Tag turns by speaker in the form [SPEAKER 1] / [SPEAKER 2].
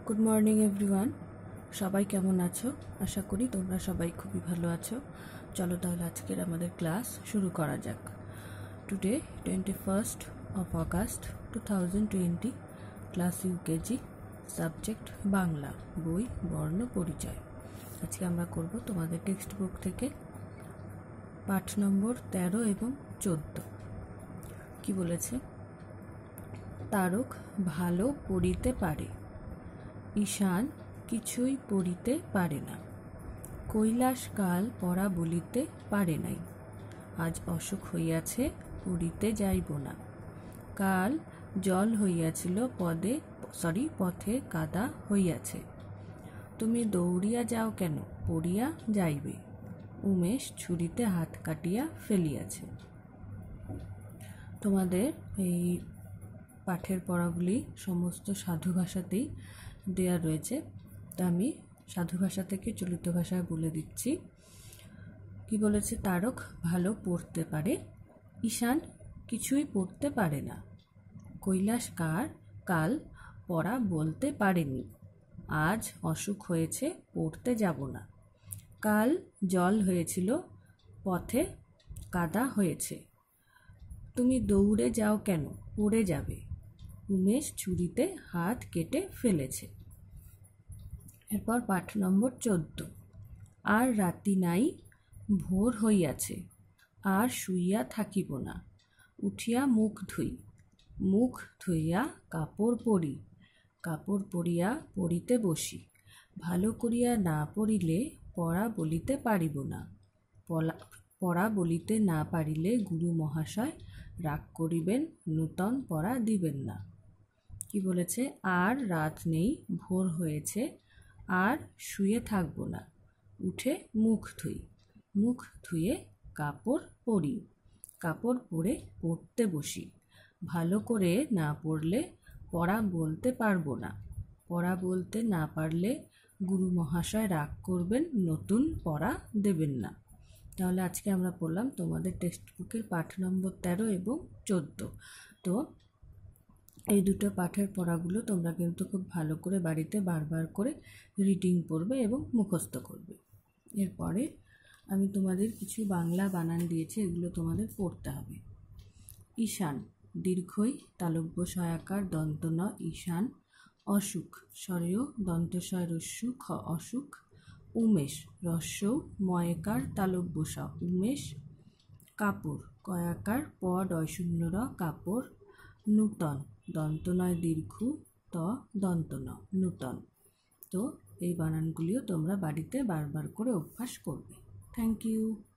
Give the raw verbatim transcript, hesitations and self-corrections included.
[SPEAKER 1] Good morning everyone. সবাই কেমন আছো? আশা করি তোমরা সবাই খুবই ভালো আছো। চলো তাহলে আজকের আমাদের ক্লাস শুরু করা যাক। Today twenty first of August two thousand twenty, class UKG, subject Bangla, বই বর্ণ পরিচয়। আজকে আমরা করব তোমাদের টেক্সট বুক থেকে পাঠ নম্বর তেরো এবং চোদ্দ। কি বলেছে? তারক ভালো পড়িতে পারে, ঈশান কিছুই পড়িতে পারে না। কৈলাস কাল পড়া বলিতে পারে নাই, আজ অসুখ হইয়াছে পড়িতে যাইব না। কাল জল হইয়াছিল পদে সরি পথে কাদা হইয়াছে, তুমি দৌড়িয়া যাও কেন পড়িয়া যাইবে। উমেশ ছুরিতে হাত কাটিয়া ফেলিয়াছে। তোমাদের এই পাঠের পড়াগুলি সমস্ত সাধু ভাষাতেই দেয়া রয়েছে, তা আমি সাধু ভাষা থেকে চলিত ভাষায় বলে দিচ্ছি। কি বলেছে? তারক ভালো পড়তে পারে, ঈশান কিছুই পড়তে পারে না। কৈলাস কার কাল পড়া বলতে পারেনি, আজ অসুখ হয়েছে পড়তে যাব না। কাল জল হয়েছিল পথে কাদা হয়েছে, তুমি দৌড়ে যাও কেন পড়ে যাবে। উমেশ ছুরিতে হাত কেটে ফেলেছে। এরপর পাঠ নম্বর চোদ্দ। আর রাতি নাই ভোর হইয়াছে, আর শুইয়া থাকিব না। উঠিয়া মুখ ধুই, মুখ ধুইয়া কাপড় পরি, কাপড় পরিয়া পড়িতে বসি। ভালো করিয়া না পড়িলে পড়া বলিতে পারিব না। পড়া পড়া বলিতে না পারিলে গুরু মহাশয় রাগ করিবেন, নূতন পড়া দিবেন না। কি বলেছে? আর রাত নেই ভোর হয়েছে, আর শুয়ে থাকবো না। উঠে মুখ ধুই, মুখ ধুয়ে কাপড় পরি, কাপড় পরে পড়তে বসি। ভালো করে না পড়লে পড়া বলতে পারবো না। পড়া বলতে না পারলে গুরু মহাশয় রাগ করবেন, নতুন পড়া দেবেন না। তাহলে আজকে আমরা পড়লাম তোমাদের টেক্সট বুকের পাঠ নম্বর তেরো এবং চোদ্দ। তো এই দুটো পাঠের পড়াগুলো তোমরা কিন্তু খুব ভালো করে বাড়িতে বারবার করে রিডিং পড়বে এবং মুখস্থ করবে। এরপরে আমি তোমাদের কিছু বাংলা বানান দিয়েছি, এগুলো তোমাদের পড়তে হবে। ঈশান দীর্ঘই তালব্য সয়াকার দন্ত ন ঈশান। অসুখ স্বরেয় দন্তস্বয় রস্যু খ অসুখ। উমেশ রস্যৌ ময়কার তালব্য স উমেশ। কাপড় কয়াকার প ডয় শূন্য র কাপড়। নূতন দন্ত নয় দীর্ঘ ত দন্ত ন নূতন। তো এই বানানগুলিও তোমরা বাড়িতে বারবার করে অভ্যাস করবে। Thank you.